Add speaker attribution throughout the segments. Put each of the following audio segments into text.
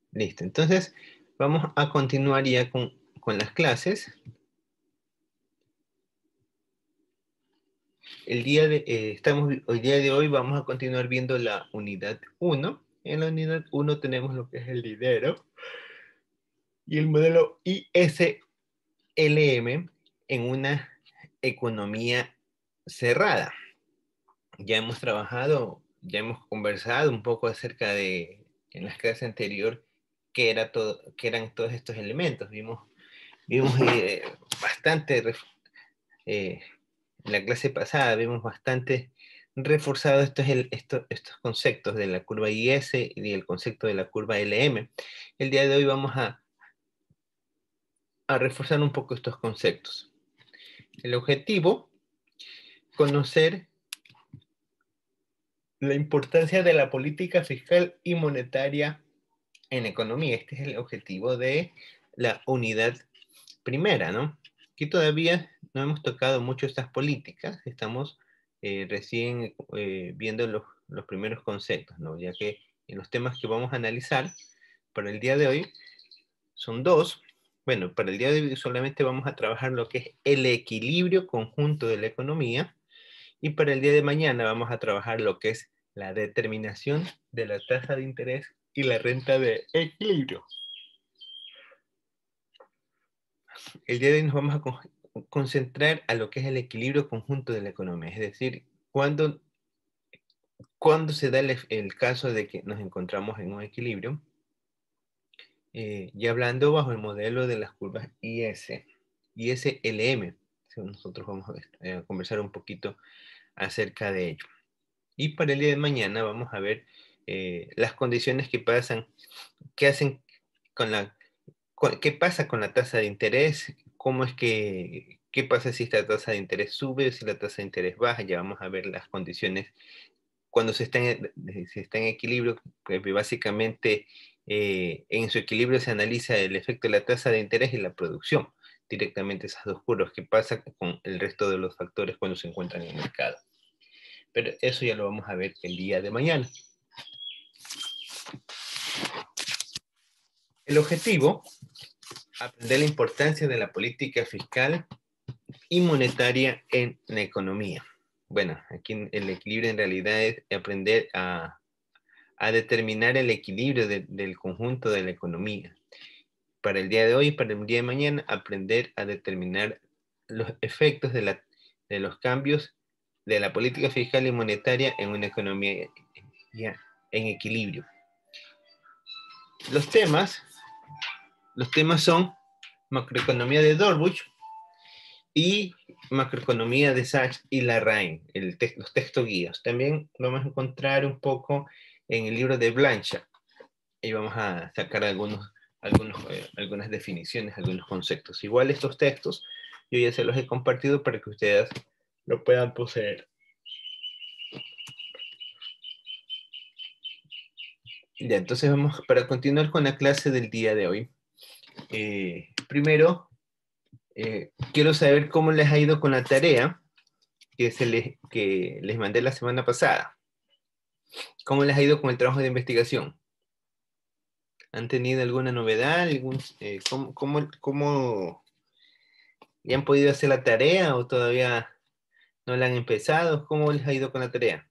Speaker 1: Listo. Entonces, vamos a continuar ya con las clases. El día de hoy vamos a continuar viendo la unidad 1. En la unidad 1 tenemos lo que es el dinero y el modelo ISLM en una economía cerrada. Ya hemos trabajado, ya hemos conversado un poco acerca de, en las clases anteriores, qué eran todos estos elementos. Vimos bastante, en la clase pasada vimos bastante reforzado estos conceptos de la curva IS y el concepto de la curva LM. El día de hoy vamos a reforzar un poco estos conceptos. El objetivo, conocer la importancia de la política fiscal y monetaria en economía. Este es el objetivo de la unidad primera, ¿no? Aquí todavía no hemos tocado mucho estas políticas, estamos recién viendo los primeros conceptos, ¿no? Ya que en los temas que vamos a analizar para el día de hoy son dos. Bueno, para el día de hoy solamente vamos a trabajar lo que es el equilibrio conjunto de la economía, y para el día de mañana vamos a trabajar lo que es la determinación de la tasa de interés y la renta de equilibrio. El día de hoy nos vamos a concentrar a lo que es el equilibrio conjunto de la economía, es decir, cuando se da el caso de que nos encontramos en un equilibrio, y hablando bajo el modelo de las curvas ISLM. Nosotros vamos a conversar un poquito acerca de ello. Y para el día de mañana vamos a ver las condiciones que pasan, qué hacen con qué pasa con la tasa de interés, qué pasa si esta tasa de interés sube o si la tasa de interés baja. Ya vamos a ver las condiciones cuando se está en equilibrio, pues básicamente en su equilibrio se analiza el efecto de la tasa de interés y la producción, directamente esas dos curvas, qué pasa con el resto de los factores cuando se encuentran en el mercado. Pero eso ya lo vamos a ver el día de mañana. El objetivo, aprender la importancia de la política fiscal y monetaria en la economía. Bueno, aquí el equilibrio en realidad es aprender a determinar el equilibrio del conjunto de la economía. Para el día de hoy y para el día de mañana, aprender a determinar los efectos de los cambios de la política fiscal y monetaria en una economía en equilibrio. Los temas son macroeconomía de Dorbuch y macroeconomía de Sachs y Larraín, los textos guías. También vamos a encontrar un poco en el libro de Blanchard, y vamos a sacar algunas definiciones, algunos conceptos. Igual estos textos yo ya se los he compartido para que ustedes lo puedan poseer. Ya, entonces vamos para continuar con la clase del día de hoy. Primero, quiero saber cómo les ha ido con la tarea que les mandé la semana pasada. ¿Cómo les ha ido con el trabajo de investigación? ¿Han tenido alguna novedad? ¿Cómo ya han podido hacer la tarea o todavía no la han empezado? ¿Cómo les ha ido con la tarea?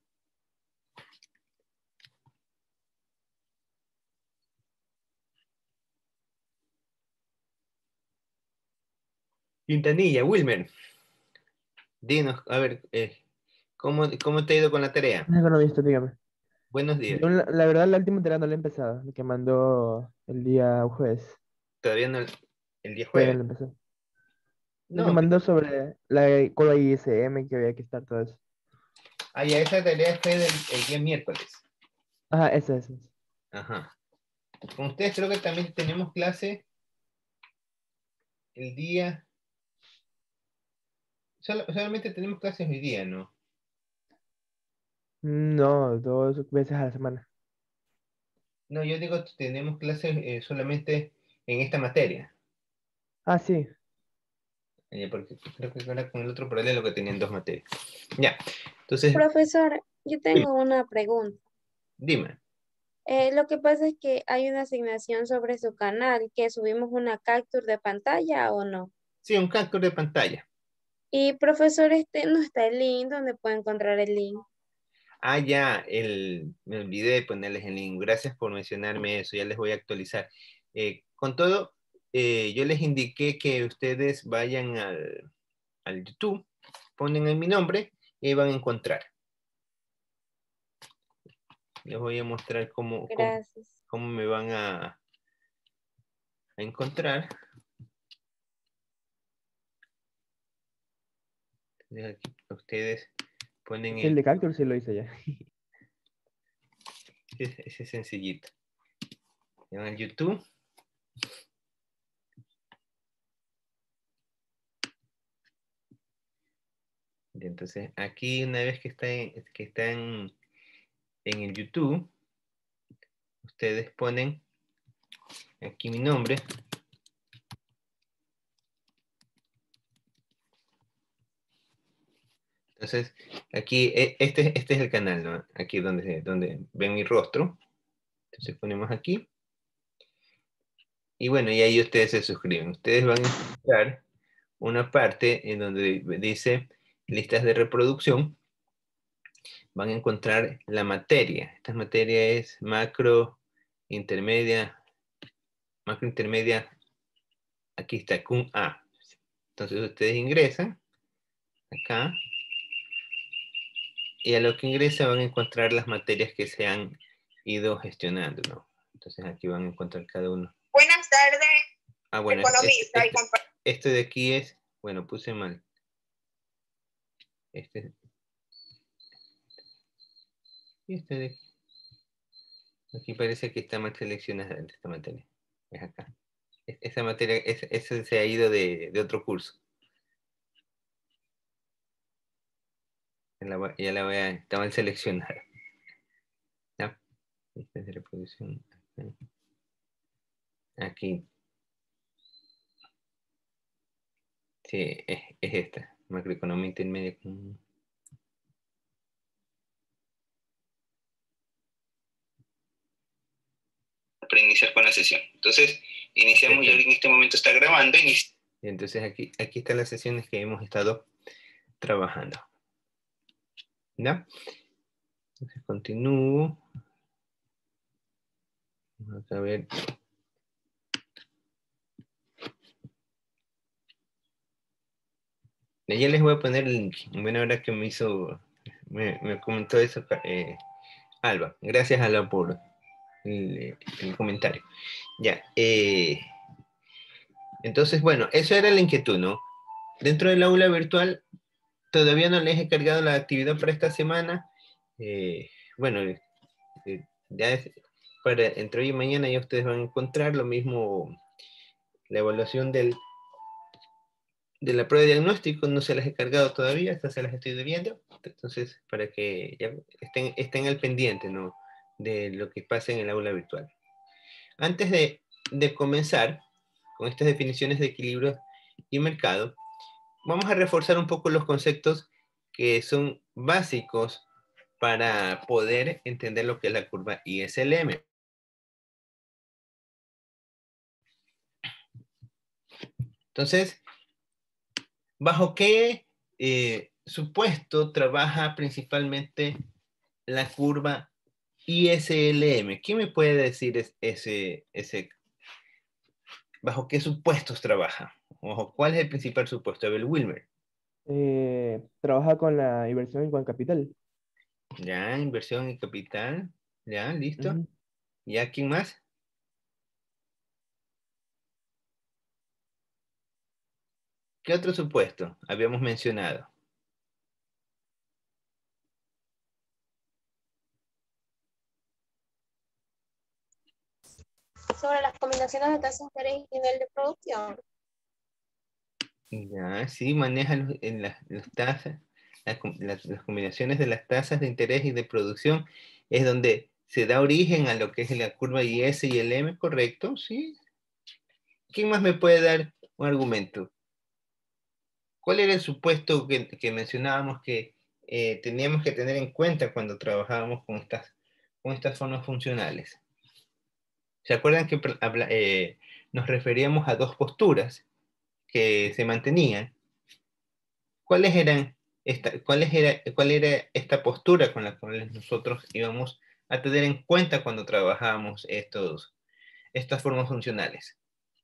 Speaker 1: Quintanilla, Wilmer, dinos, a ver, ¿cómo te ha ido con la tarea?
Speaker 2: Economista, dígame.
Speaker 1: Buenos días.
Speaker 2: Yo, la verdad, la última tarea no la he empezado, la que mandó el día jueves.
Speaker 1: Todavía no, el día
Speaker 2: Todavía
Speaker 1: jueves.
Speaker 2: no la empecé. La que
Speaker 1: No,
Speaker 2: mandó sobre la curva ISM, que había que estar todo eso.
Speaker 1: ya esa tarea fue el día miércoles.
Speaker 2: Ajá, ese.
Speaker 1: Ajá. Con ustedes creo que también tenemos clase el día, solamente tenemos clases hoy día, ¿no?
Speaker 2: No, 2 veces a la semana.
Speaker 1: No, yo digo, tenemos clases solamente en esta materia.
Speaker 2: Ah, sí.
Speaker 1: Porque creo que ahora con el otro paralelo que tenían dos materias. Ya, entonces,
Speaker 3: Profesor, yo
Speaker 1: dime.
Speaker 3: tengo una pregunta.
Speaker 1: Dime.
Speaker 3: Lo que pasa es que hay una asignación sobre su canal, que subimos una capture de pantalla o no.
Speaker 1: Sí, un capture de pantalla.
Speaker 3: Y profesor, no está el link, ¿donde puede encontrar el link?
Speaker 1: Ah, ya, me olvidé de ponerles el link. Gracias por mencionarme eso, ya les voy a actualizar. Con todo, yo les indiqué que ustedes vayan al YouTube, ponen en mi nombre y ahí van a encontrar. Les voy a mostrar
Speaker 3: Gracias.
Speaker 1: cómo me van a encontrar. Entonces, aquí ustedes ponen
Speaker 2: El de Cactus sí lo hice ya.
Speaker 1: ese es sencillito. Van al YouTube. Y entonces, aquí una vez que están en el YouTube, ustedes ponen aquí mi nombre. Entonces, aquí, este es el canal, ¿no? Aquí donde ven mi rostro. Entonces ponemos aquí. Y bueno, y ahí ustedes se suscriben. Ustedes van a encontrar una parte en donde dice listas de reproducción. Van a encontrar la materia. Esta materia es macro, intermedia. Aquí está, CUM A. Entonces ustedes ingresan acá. Y a lo que ingresan van a encontrar las materias que se han ido gestionando, ¿no? Entonces aquí van a encontrar cada uno.
Speaker 4: Buenas tardes,
Speaker 1: bueno,
Speaker 4: economista.
Speaker 1: Este de aquí es, bueno, puse mal. Este de aquí. Aquí parece que está mal seleccionada esta materia. Es acá. Esa materia, ese se ha ido de otro curso. Ya la voy a, está mal seleccionada. ¿Ya? Esta es de reproducción. Aquí. Sí, es esta. Macroeconomía intermedia. Para iniciar con la sesión. Entonces, iniciamos, y en este momento está grabando. Y entonces aquí están las sesiones que hemos estado trabajando. ¿Ya? Entonces continúo. Vamos a ver. Ya les voy a poner el link. Bueno, ahora que me comentó eso Alba. Gracias, Alba, por el comentario. Ya. Entonces, bueno, eso era la inquietud, ¿no? Dentro del aula virtual, todavía no les he cargado la actividad para esta semana. Bueno, ya entre hoy y mañana ya ustedes van a encontrar lo mismo, la evaluación de la prueba de diagnóstico, no se las he cargado todavía, estas se las estoy debiendo. Entonces, para que ya estén al pendiente, ¿no?, de lo que pasa en el aula virtual. Antes de comenzar con estas definiciones de equilibrio y mercado, vamos a reforzar un poco los conceptos que son básicos para poder entender lo que es la curva ISLM. Entonces, ¿bajo qué supuesto trabaja principalmente la curva ISLM? ¿Quién me puede decir bajo qué supuestos trabaja? ¿O cuál es el principal supuesto? Abel Wilmer.
Speaker 2: Trabaja con la inversión y con capital.
Speaker 1: Ya, inversión y capital. Ya, listo.
Speaker 2: Ujú.
Speaker 1: ¿Ya quién más? ¿Qué otro supuesto habíamos mencionado?
Speaker 4: Sobre las combinaciones de tasas de interés y nivel de producción.
Speaker 1: Ya, sí, maneja las tasas, las combinaciones de las tasas de interés y de producción, es donde se da origen a lo que es la curva IS y el M, ¿correcto? Sí. ¿Quién más me puede dar un argumento? ¿Cuál era el supuesto que mencionábamos que teníamos que tener en cuenta cuando trabajábamos con estas con estas formas funcionales? ¿Se acuerdan que nos referíamos a dos posturas que se mantenían? ¿Cuál era esta postura con la cual nosotros íbamos a tener en cuenta cuando trabajábamos estas formas funcionales?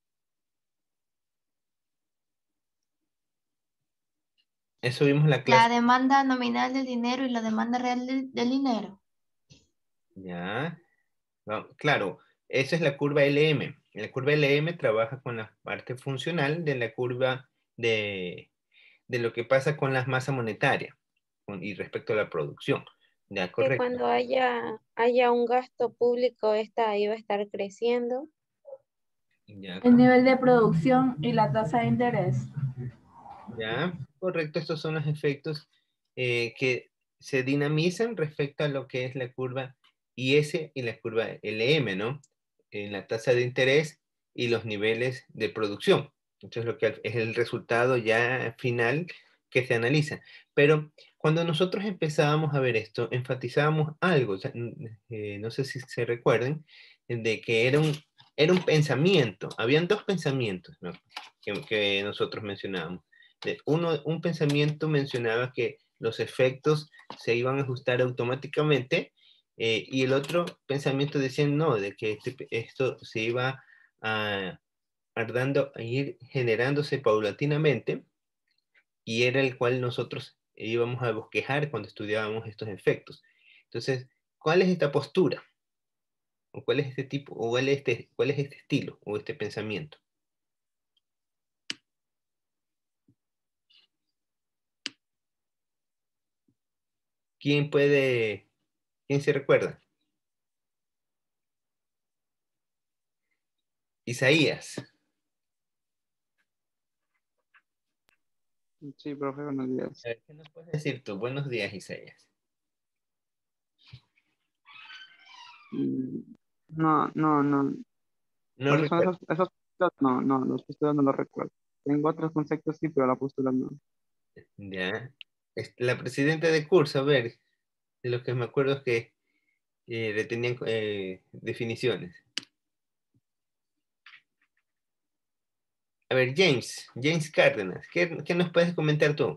Speaker 1: Eso vimos en la
Speaker 5: La
Speaker 1: clase.
Speaker 5: demanda nominal del dinero y la demanda real del dinero.
Speaker 1: Ya. Claro, esa es la curva LM. La curva LM trabaja con la parte funcional de la curva de lo que pasa con la masa monetaria y respecto a la producción. Ya,
Speaker 3: Que
Speaker 1: correcto.
Speaker 3: cuando haya un gasto público, esta iba a estar creciendo.
Speaker 1: Ya,
Speaker 6: El nivel de producción y la tasa de interés.
Speaker 1: ya, correcto. Estos son los efectos que se dinamizan respecto a lo que es la curva IS y la curva LM, ¿no? En la tasa de interés y los niveles de producción. Entonces, lo que es el resultado ya final que se analiza. Pero cuando nosotros empezábamos a ver esto, enfatizábamos algo, o sea, no sé si se recuerden, de que era un pensamiento, habían dos pensamientos, ¿no? que nosotros mencionábamos. Un pensamiento mencionaba que los efectos se iban a ajustar automáticamente y el otro pensamiento decía no, de que esto se iba a ir generándose paulatinamente y era el cual nosotros íbamos a bosquejar cuando estudiábamos estos efectos. Entonces, ¿cuál es esta postura? ¿O cuál es este tipo? ¿O cuál es este estilo o este pensamiento? ¿Quién se recuerda? Isaías.
Speaker 7: Sí, profe, buenos días.
Speaker 1: A ver, ¿qué nos puedes decir tú? Buenos días, Isaías.
Speaker 7: No.
Speaker 1: No
Speaker 7: Por eso
Speaker 1: recuerdo.
Speaker 7: esos no, los posturas no los recuerdo. Tengo otros conceptos sí, pero la postura no.
Speaker 1: Ya. La presidenta de curso, a ver, de lo que me acuerdo es que le tenían definiciones. A ver, James Cárdenas, ¿qué nos puedes comentar tú?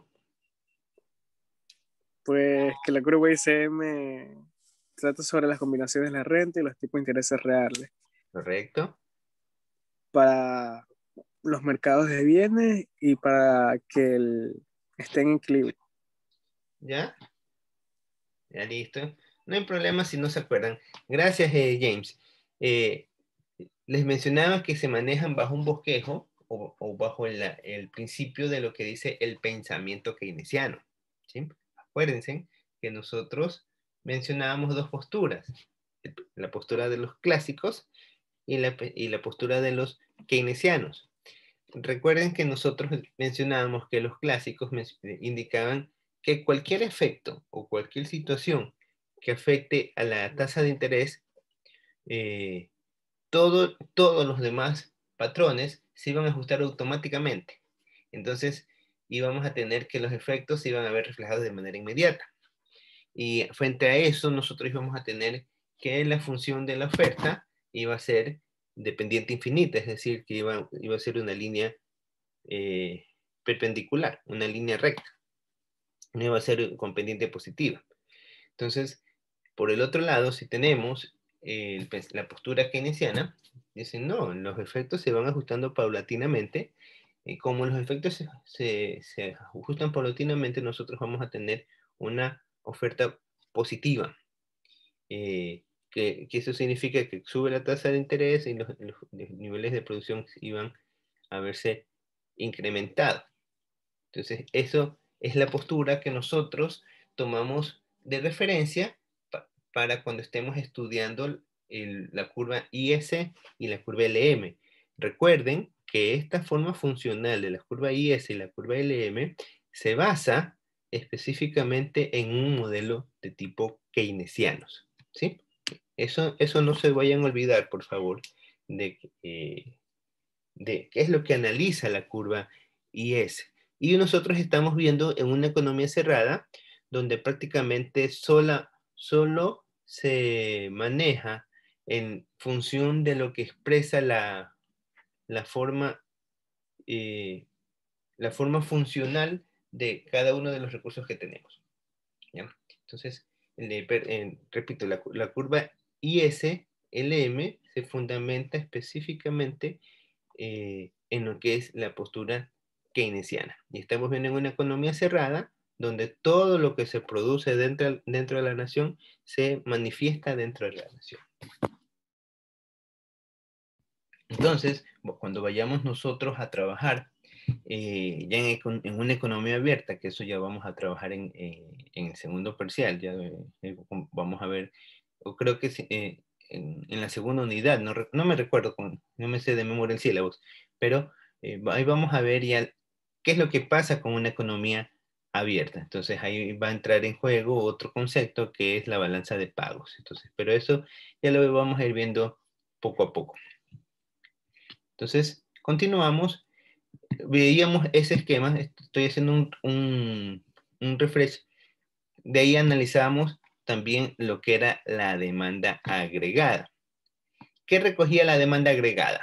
Speaker 8: Pues que la curva ICM trata sobre las combinaciones de la renta y los tipos de intereses reales
Speaker 1: Correcto.
Speaker 8: para los mercados de bienes y para que estén en equilibrio.
Speaker 1: ¿Ya? Ya listo. No hay problema si no se acuerdan. Gracias, James. Les mencionaba que se manejan bajo un bosquejo o bajo el principio de lo que dice el pensamiento keynesiano. ¿Sí? Acuérdense que nosotros mencionábamos dos posturas. La postura de los clásicos y la postura de los keynesianos. Recuerden que nosotros mencionábamos que los clásicos indicaban que cualquier efecto o cualquier situación que afecte a la tasa de interés, todos los demás patrones se iban a ajustar automáticamente. Entonces íbamos a tener que los efectos se iban a ver reflejados de manera inmediata. Y frente a eso nosotros íbamos a tener que la función de la oferta iba a ser dependiente infinita, es decir, que iba a ser una línea perpendicular, una línea recta. No iba a ser con pendiente positiva. Entonces, por el otro lado, si tenemos la postura keynesiana, dicen, no, los efectos se van ajustando paulatinamente. Como los efectos se ajustan paulatinamente, nosotros vamos a tener una oferta positiva. Que eso significa que sube la tasa de interés y los niveles de producción iban a verse incrementados. Entonces, eso es la postura que nosotros tomamos de referencia para cuando estemos estudiando la curva IS y la curva LM. Recuerden que esta forma funcional de la curva IS y la curva LM se basa específicamente en un modelo de tipo keynesianos. ¿Sí? Eso no se vayan a olvidar, por favor, de qué es lo que analiza la curva IS. Y nosotros estamos viendo en una economía cerrada donde prácticamente solo se maneja en función de lo que expresa la forma funcional de cada uno de los recursos que tenemos. ¿Ya? Entonces, repito, la curva IS-LM se fundamenta específicamente en lo que es la postura keynesiana. Y estamos viendo en una economía cerrada, donde todo lo que se produce dentro de la nación se manifiesta dentro de la nación. Entonces, cuando vayamos nosotros a trabajar ya en una economía abierta, que eso ya vamos a trabajar en el segundo parcial, ya vamos a ver, o creo que en la segunda unidad, no me recuerdo, no me sé de memoria el sílabus, pero ahí vamos a ver ya qué es lo que pasa con una economía abierta. Entonces ahí va a entrar en juego otro concepto que es la balanza de pagos. Entonces, pero eso ya lo vamos a ir viendo poco a poco. Entonces, continuamos. Veíamos ese esquema, estoy haciendo un refresh. De ahí analizamos también lo que era la demanda agregada. ¿Qué recogía la demanda agregada?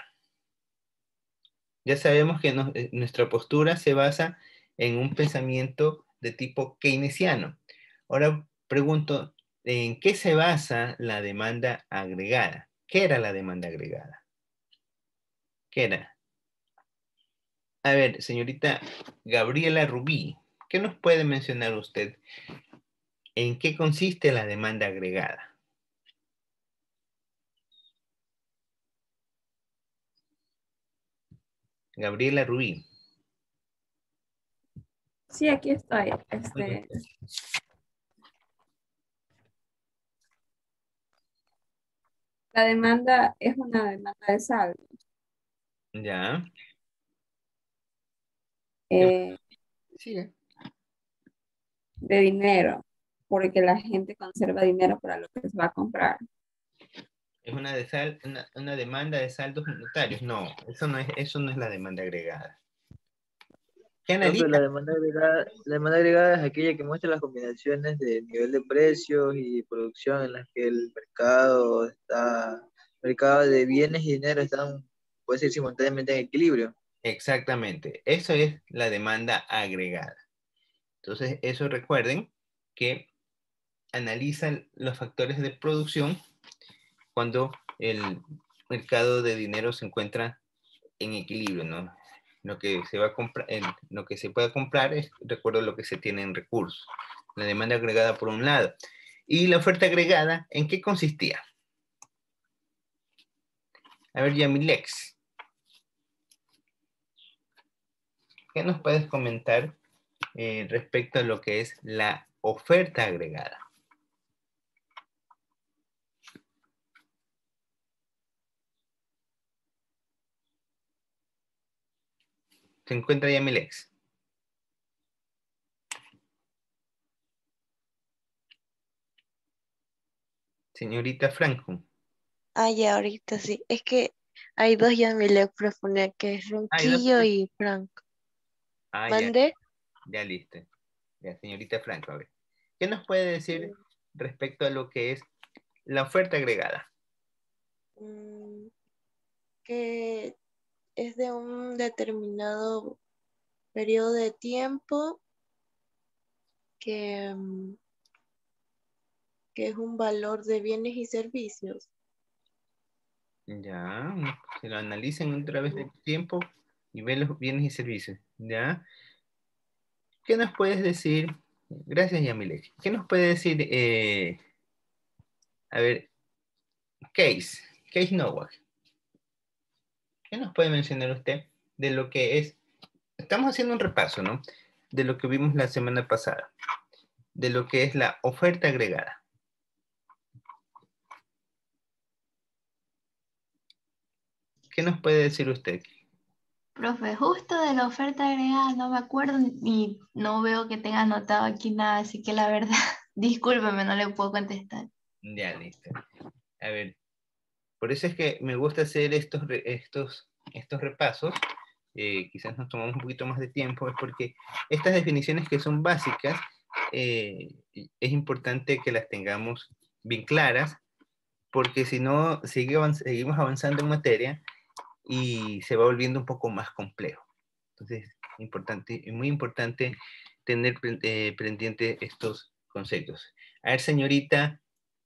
Speaker 1: Ya sabemos que nuestra postura se basa en un pensamiento de tipo keynesiano. Ahora pregunto, ¿en qué se basa la demanda agregada? ¿Qué era la demanda agregada? ¿Qué era? A ver, señorita Gabriela Rubí, ¿qué nos puede mencionar usted? ¿En qué consiste la demanda agregada? Gabriela Rubí.
Speaker 6: Sí, aquí estoy. La demanda es una demanda de saldo.
Speaker 1: Ya. Sigue.
Speaker 6: De dinero, porque la gente conserva dinero para lo que se va a comprar.
Speaker 1: ¿Es una demanda de saldos monetarios? No, eso no es la demanda agregada. ¿Qué
Speaker 9: No, pero
Speaker 1: analiza?
Speaker 9: la demanda agregada es aquella que muestra las combinaciones de nivel de precios y producción en las que el mercado de bienes y dinero están, puede ser simultáneamente en equilibrio.
Speaker 1: Exactamente, eso es la demanda agregada. Entonces, eso recuerden que analizan los factores de producción cuando el mercado de dinero se encuentra en equilibrio, ¿no? Lo que se va a comprar, lo que se puede comprar es, recuerdo, lo que se tiene en recursos. La demanda agregada por un lado. Y la oferta agregada, ¿en qué consistía? A ver, Yamilex, ¿qué nos puedes comentar respecto a lo que es la oferta agregada? ¿Se encuentra Yamilex? Señorita Franco.
Speaker 10: Ah, ya, ahorita sí. Es que hay dos Yamile propone que es Ronquillo y Franco.
Speaker 1: Ah,
Speaker 10: ¿Mande?
Speaker 1: Ya listo. Ya, señorita Franco, a ver. ¿Qué nos puede decir respecto a lo que es la oferta agregada?
Speaker 10: Que es de un determinado periodo de tiempo que es un valor de bienes y servicios.
Speaker 1: Ya, se lo analicen otra vez del tiempo y ven los bienes y servicios. Ya. ¿Qué nos puedes decir? Gracias, Yamile. ¿Qué nos puede decir? A ver, Case Nowak. ¿Qué nos puede mencionar usted de lo que es? Estamos haciendo un repaso, ¿no? De lo que vimos la semana pasada, de lo que es la oferta agregada. ¿Qué nos puede decir usted?
Speaker 5: Profe, justo de la oferta agregada no me acuerdo y no veo que tenga anotado aquí nada, así que la verdad, discúlpeme, no le puedo contestar.
Speaker 1: Ya, listo. A ver, por eso es que me gusta hacer estos repasos. Quizás nos tomamos un poquito más de tiempo, es porque estas definiciones que son básicas, es importante que las tengamos bien claras, porque si no, seguimos avanzando en materia y se va volviendo un poco más complejo. Entonces, muy importante tener pendiente estos conceptos. A ver, señorita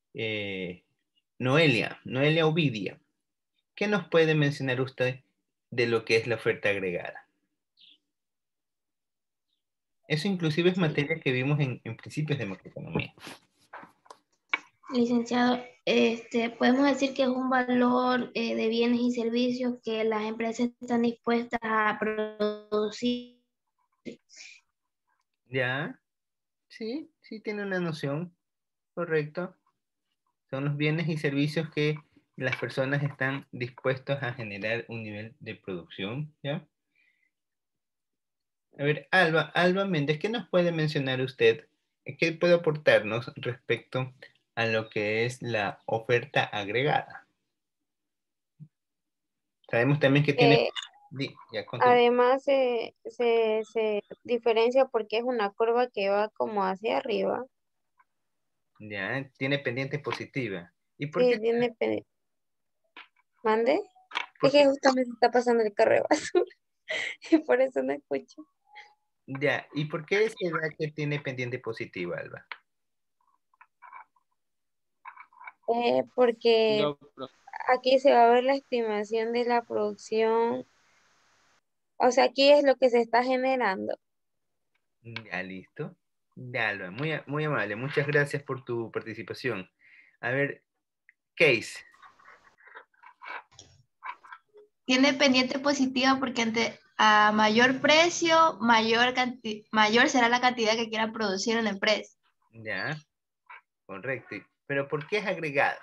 Speaker 1: Noelia Ovidia, ¿qué nos puede mencionar usted de lo que es la oferta agregada? Eso inclusive es materia que vimos en principios de macroeconomía.
Speaker 5: Licenciado, podemos decir que es un valor de bienes y servicios que las empresas están dispuestas a producir.
Speaker 1: Ya, sí, tiene una noción, correcto. Son los bienes y servicios que las personas están dispuestas a generar un nivel de producción, ¿ya? A ver, Alba Méndez, ¿qué nos puede mencionar usted? ¿Qué puede aportarnos respecto a lo que es la oferta agregada? Sabemos también que tiene... Ya, continúa.
Speaker 3: Además, se diferencia porque es una curva que va como hacia arriba.
Speaker 1: Ya, tiene pendiente positiva. ¿Y por
Speaker 3: Sí,
Speaker 1: qué?
Speaker 3: tiene pendiente. ¿Mande?
Speaker 1: ¿Por
Speaker 3: Es que
Speaker 1: qué?
Speaker 3: justamente está pasando el carro de basura y por eso no escucho.
Speaker 1: Ya, ¿y por qué será que tiene pendiente positiva, Alba?
Speaker 3: Porque
Speaker 7: No, profe.
Speaker 3: aquí se va a ver la estimación de la producción. O sea, aquí es lo que se está generando.
Speaker 1: Ya, listo. Ya, Alba, muy amable. Muchas gracias por tu participación. A ver, Case.
Speaker 5: Tiene pendiente positiva porque a mayor precio, mayor será la cantidad que quiera producir una empresa.
Speaker 1: Ya, correcto. ¿Pero por qué es agregada?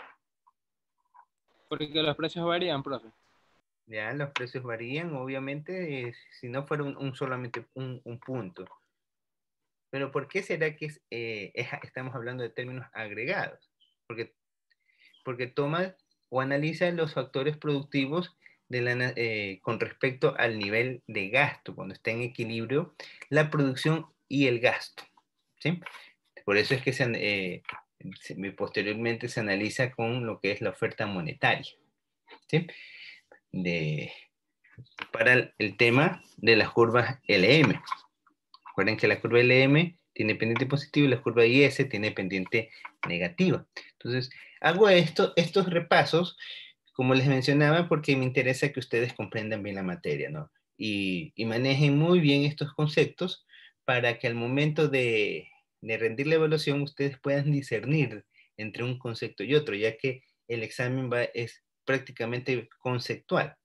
Speaker 7: Porque los precios varían, profe.
Speaker 1: Ya, los precios varían, obviamente, si no fuera solamente un punto. Pero ¿por qué será que estamos hablando de términos agregados? Porque toma o analiza los factores productivos con respecto al nivel de gasto, cuando está en equilibrio la producción y el gasto, ¿sí? Por eso es que posteriormente se analiza con lo que es la oferta monetaria, ¿sí? Para el tema de las curvas LM. Recuerden que la curva LM tiene pendiente positivo y la curva IS tiene pendiente negativa. Entonces, hago estos repasos, como les mencionaba, porque me interesa que ustedes comprendan bien la materia, ¿no? Y manejen muy bien estos conceptos para que al momento de rendir la evaluación ustedes puedan discernir entre un concepto y otro, ya que el examen es prácticamente conceptual.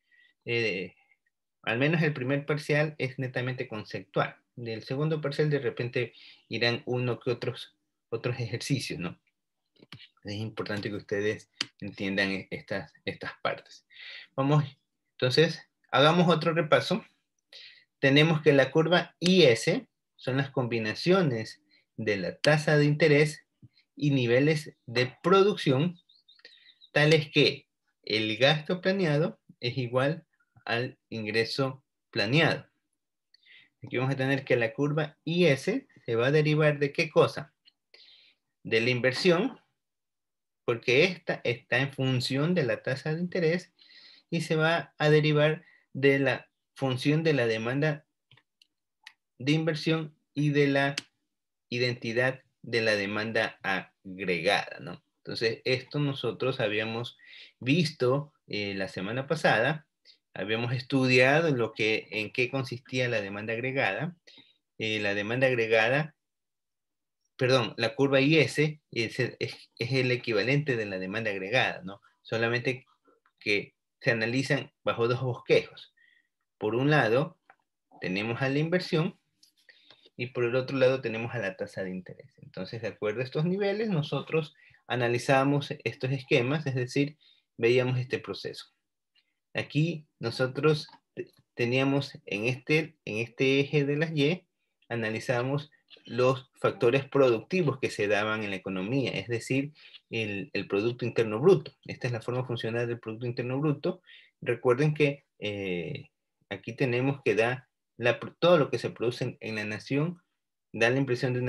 Speaker 1: Al menos el primer parcial es netamente conceptual. Del segundo parcial de repente irán uno que otros ejercicios, ¿no? Es importante que ustedes entiendan estas partes. Vamos, entonces, hagamos otro repaso. Tenemos que la curva IS son las combinaciones de la tasa de interés y niveles de producción, tales que el gasto planeado es igual al ingreso planeado. Aquí vamos a tener que la curva IS se va a derivar de ¿qué cosa? De la inversión, porque esta está en función de la tasa de interés y se va a derivar de la función de la demanda de inversión y de la identidad de la demanda agregada, ¿no? Entonces, esto nosotros habíamos visto la semana pasada, habíamos estudiado en qué consistía la demanda agregada. La demanda agregada, perdón, la curva IS es el equivalente de la demanda agregada, ¿no? Solamente que se analizan bajo dos bosquejos. Por un lado, tenemos a la inversión y por el otro lado tenemos a la tasa de interés. Entonces, de acuerdo a estos niveles, nosotros analizábamos estos esquemas, es decir, veíamos este proceso. Aquí nosotros teníamos en este eje de las Y, analizamos los factores productivos que se daban en la economía, es decir, el Producto Interno Bruto. Esta es la forma funcional del Producto Interno Bruto. Recuerden que aquí tenemos que dar todo lo que se produce en la nación, da la impresión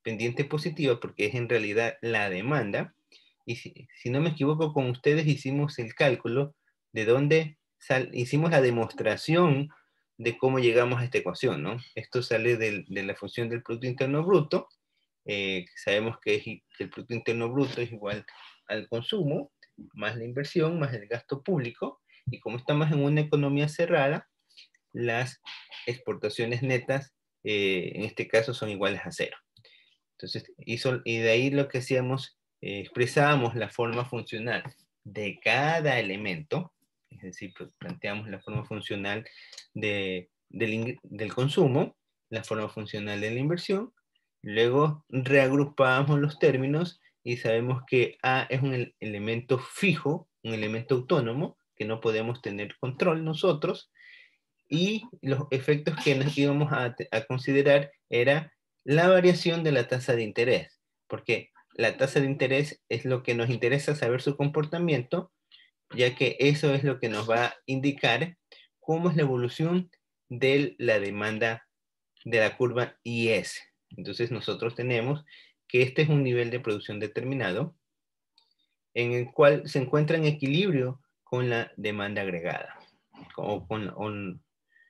Speaker 1: pendiente positiva porque es en realidad la demanda. Y si no me equivoco, con ustedes hicimos el cálculo de dónde hicimos la demostración de cómo llegamos a esta ecuación, ¿no? Esto sale de la función del Producto Interno Bruto. Sabemos que el Producto Interno Bruto es igual al consumo, más la inversión, más el gasto público, y como estamos en una economía cerrada, las exportaciones netas, en este caso, son iguales a cero. Entonces, y de ahí lo que hacíamos, expresábamos la forma funcional de cada elemento, es decir, planteamos la forma funcional del consumo, la forma funcional de la inversión, luego reagrupábamos los términos y sabemos que A es un elemento fijo, un elemento autónomo, que no podemos tener control nosotros, y los efectos que nos íbamos a considerar era la variación de la tasa de interés, porque la tasa de interés es lo que nos interesa saber su comportamiento, ya que eso es lo que nos va a indicar cómo es la evolución de la demanda de la curva IS. Entonces nosotros tenemos que este es un nivel de producción determinado en el cual se encuentra en equilibrio con la demanda agregada, o con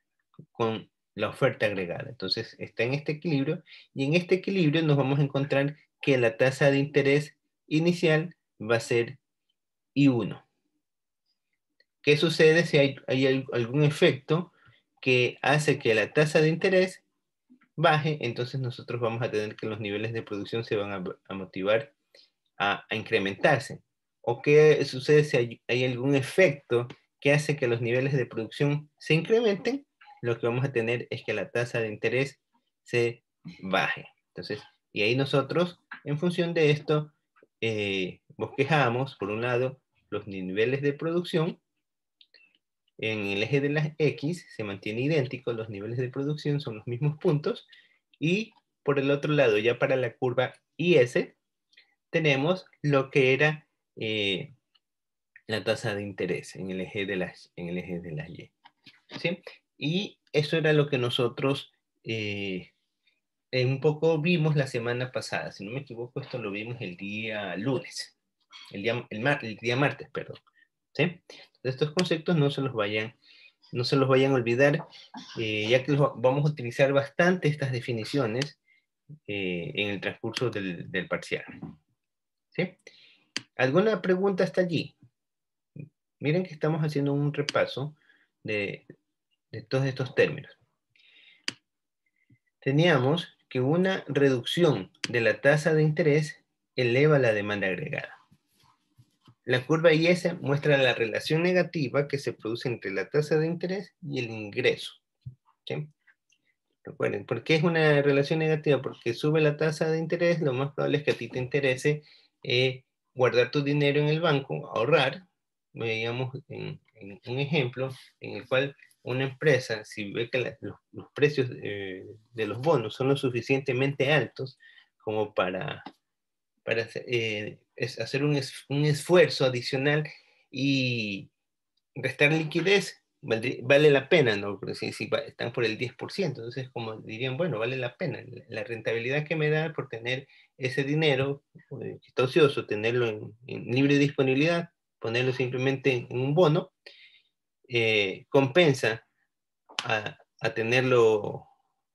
Speaker 1: la oferta agregada. Entonces está en este equilibrio, y en este equilibrio nos vamos a encontrar que la tasa de interés inicial va a ser I1. ¿Qué sucede si hay algún efecto que hace que la tasa de interés baje? Entonces nosotros vamos a tener que los niveles de producción se van a motivar a incrementarse. ¿O qué sucede si hay algún efecto que hace que los niveles de producción se incrementen? Lo que vamos a tener es que la tasa de interés se baje. Entonces, y ahí nosotros, en función de esto, bosquejamos, por un lado, los niveles de producción. En el eje de las X se mantiene idéntico, los niveles de producción son los mismos puntos, y por el otro lado, ya para la curva IS, tenemos lo que era la tasa de interés en el eje de las Y. ¿Sí? Y eso era lo que nosotros un poco vimos la semana pasada. Si no me equivoco, esto lo vimos el día lunes, el día martes, perdón. ¿Sí? Estos conceptos no se los vayan a olvidar, ya que vamos a utilizar bastante estas definiciones en el transcurso del parcial. ¿Sí? ¿Alguna pregunta hasta allí? Miren que estamos haciendo un repaso de todos estos términos. Teníamos que una reducción de la tasa de interés eleva la demanda agregada. La curva IS muestra la relación negativa que se produce entre la tasa de interés y el ingreso. ¿Sí? Recuerden, ¿por qué es una relación negativa? Porque sube la tasa de interés, lo más probable es que a ti te interese guardar tu dinero en el banco, ahorrar. Veíamos en un ejemplo en el cual una empresa, si ve que los precios de los bonos son lo suficientemente altos como para hacer un esfuerzo adicional y restar liquidez, vale la pena, ¿no? Porque si están por el 10%, entonces como dirían, bueno, vale la pena. La rentabilidad que me da por tener ese dinero, que está ocioso, tenerlo en libre disponibilidad, ponerlo simplemente en un bono, compensa a tenerlo,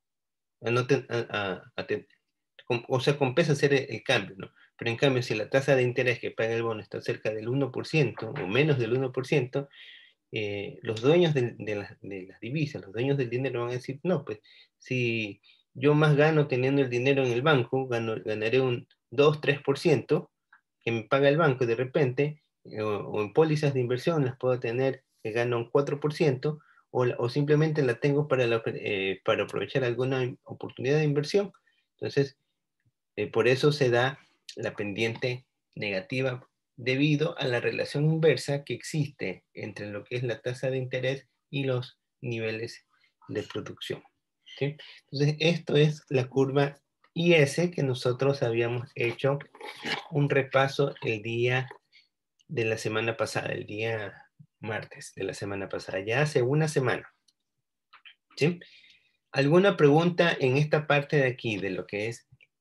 Speaker 1: o sea, compensa hacer el cambio, ¿no? Pero en cambio, si la tasa de interés que paga el bono está cerca del 1% o menos del 1%, los dueños de las divisas, los dueños del dinero van a decir, no, pues si yo más gano teniendo el dinero en el banco, ganaré un 2-3% que me paga el banco, y de repente, o en pólizas de inversión las puedo tener que gano un 4%, o simplemente la tengo para aprovechar alguna oportunidad de inversión. Entonces, por eso se da la pendiente negativa debido a la relación inversa que existe entre lo que es la tasa de interés y los niveles de producción. ¿Sí? Entonces, esto es la curva IS que nosotros habíamos hecho un repaso el día de la semana pasada, el día martes de la semana pasada, ya hace una semana. ¿Sí? ¿Alguna pregunta en esta parte de aquí, de lo que es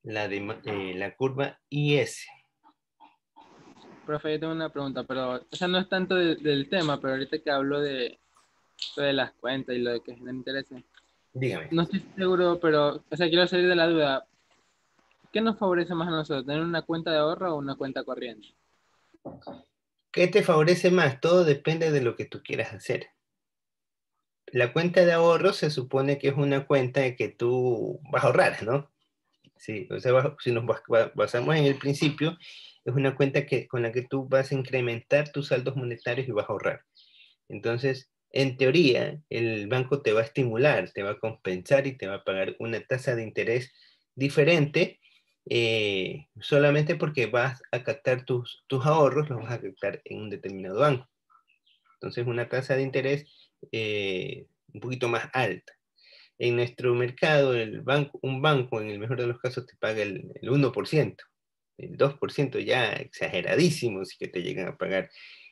Speaker 1: la curva IS.
Speaker 2: Profe, yo tengo una pregunta, pero esa no es tanto del tema, pero ahorita que hablo de lo de las cuentas y lo de que genera intereses,
Speaker 1: Dígame.
Speaker 2: no estoy seguro, pero, o sea, quiero salir de la duda. ¿Qué nos favorece más a nosotros, tener una cuenta de ahorro o una cuenta corriente?
Speaker 1: ¿Qué te favorece más? Todo depende de lo que tú quieras hacer. La cuenta de ahorro se supone que es una cuenta de que tú vas a ahorrar, ¿no? Sí, o sea, si nos basamos en el principio, es una cuenta con la que tú vas a incrementar tus saldos monetarios y vas a ahorrar. Entonces, en teoría, el banco te va a estimular, te va a compensar y te va a pagar una tasa de interés diferente, solamente porque vas a captar tus ahorros, los vas a captar en un determinado banco. Entonces, una tasa de interés un poquito más alta. En nuestro mercado, un banco, en el mejor de los casos, te paga el 1%, el 2% ya exageradísimo, si que te llegan a pagar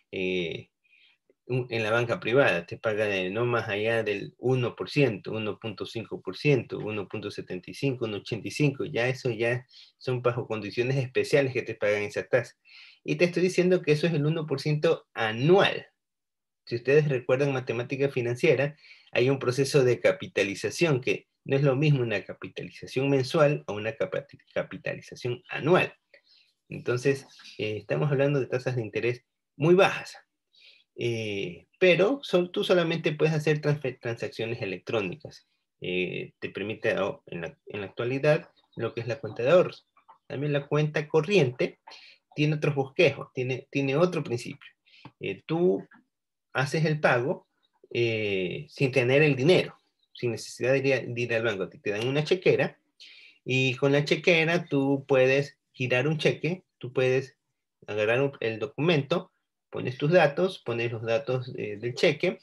Speaker 1: en la banca privada, te paga no más allá del 1%, 1.5%, 1.75, 1.85, ya eso ya son bajo condiciones especiales que te pagan esa tasa. Y te estoy diciendo que eso es el 1% anual. Si ustedes recuerdan matemática financiera, hay un proceso de capitalización que no es lo mismo una capitalización mensual o una capitalización anual. Entonces, estamos hablando de tasas de interés muy bajas. Pero tú solamente puedes hacer transacciones electrónicas. Te permite en la actualidad lo que es la cuenta de ahorros. También la cuenta corriente tiene otros bosquejos, tiene otro principio. Tú haces el pago sin tener el dinero, sin necesidad de ir al banco. Te dan una chequera y con la chequera tú puedes girar un cheque, tú puedes agarrar el documento, pones tus datos, pones los datos del cheque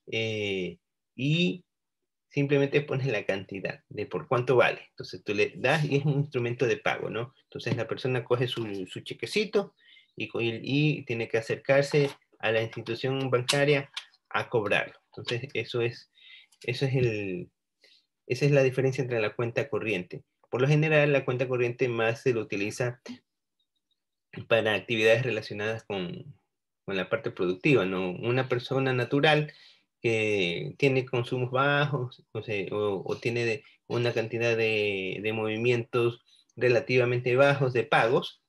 Speaker 1: y simplemente pones la cantidad de por cuánto vale. Entonces tú le das y es un instrumento de pago, ¿no? Entonces la persona coge su chequecito y tiene que acercarse a la institución bancaria a cobrarlo. Entonces esa es la diferencia entre la cuenta corriente. Por lo general, la cuenta corriente más se lo utiliza para actividades relacionadas con la parte productiva, ¿no? Una persona natural que tiene consumos bajos o tiene una cantidad de movimientos relativamente bajos de pagos,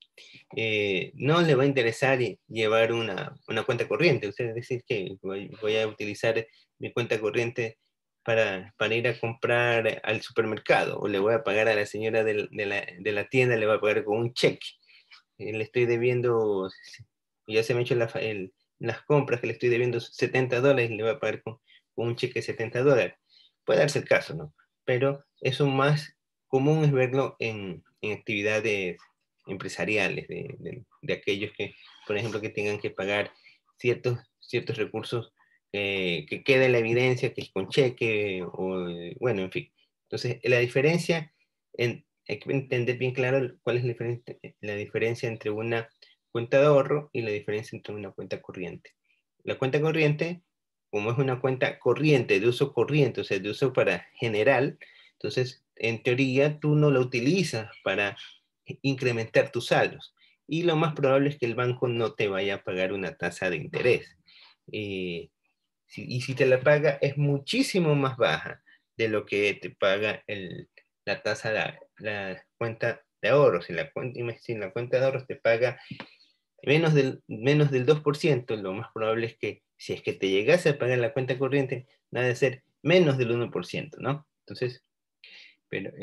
Speaker 1: no le va a interesar llevar una cuenta corriente. O sea, es decir, que voy a utilizar mi cuenta corriente para ir a comprar al supermercado, o le voy a pagar a la señora de la tienda, le voy a pagar con un cheque. Le estoy debiendo, ya se me han hecho las compras que le estoy debiendo $70 y le voy a pagar con un cheque de $70. Puede darse el caso, ¿no? Pero eso más común es verlo en actividades empresariales, de aquellos que, por ejemplo, que tengan que pagar ciertos recursos que quede en la evidencia que es con cheque, o bueno, en fin. Entonces, la diferencia, hay que entender bien claro cuál es la diferencia entre una cuenta de ahorro y la diferencia entre una cuenta corriente. La cuenta corriente, como es una cuenta corriente, de uso corriente, o sea, de uso para general, entonces, en teoría, tú no la utilizas para incrementar tus saldos. Y lo más probable es que el banco no te vaya a pagar una tasa de interés. Y si te la paga, es muchísimo más baja de lo que te paga la tasa de la cuenta de ahorros. Si la cuenta de ahorros te paga menos del 2%, lo más probable es que si es que te llegase a pagar la cuenta corriente, nada de ser menos del 1%, ¿no? Entonces, pero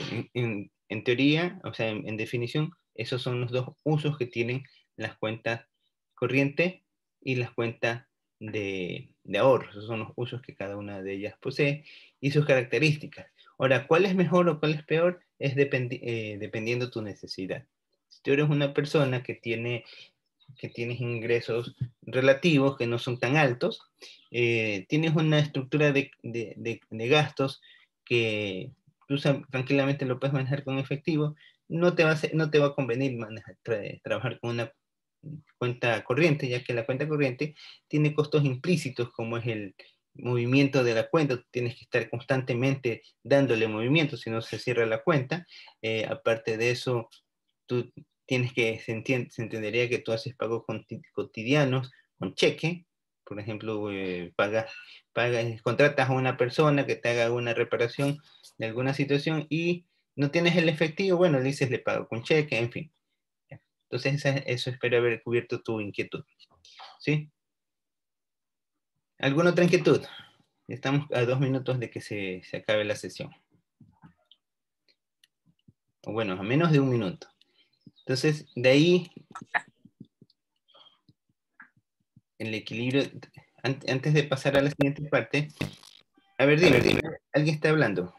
Speaker 1: en teoría, o sea, en definición, esos son los dos usos que tienen las cuentas corriente y las cuentas de ahorros. Esos son los usos que cada una de ellas posee y sus características. Ahora, ¿cuál es mejor o cuál es peor? Es dependiendo de tu necesidad. Si tú eres una persona que tienes ingresos relativos que no son tan altos, tienes una estructura de gastos que tú tranquilamente lo puedes manejar con efectivo, no te va a convenir trabajar con una cuenta corriente, ya que la cuenta corriente tiene costos implícitos como es movimiento de la cuenta, tienes que estar constantemente dándole movimiento, si no se cierra la cuenta. Aparte de eso, tú tienes que, se entendería que tú haces pagos cotidianos con cheque. Por ejemplo, contratas a una persona que te haga una reparación de alguna situación y no tienes el efectivo, bueno, le dices le pago con cheque, en fin. Entonces eso espero haber cubierto tu inquietud. ¿Sí? ¿Alguna otra inquietud? Estamos a 2 minutos de que se acabe la sesión. O bueno, a menos de 1 minuto. Entonces, de ahí, el equilibrio, antes de pasar a la siguiente parte, a ver, dime, ¿alguien está hablando?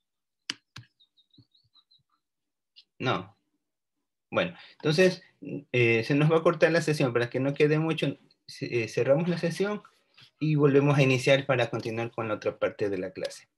Speaker 1: No. Bueno, entonces, se nos va a cortar la sesión para que no quede mucho. Cerramos la sesión y volvemos a iniciar para continuar con la otra parte de la clase.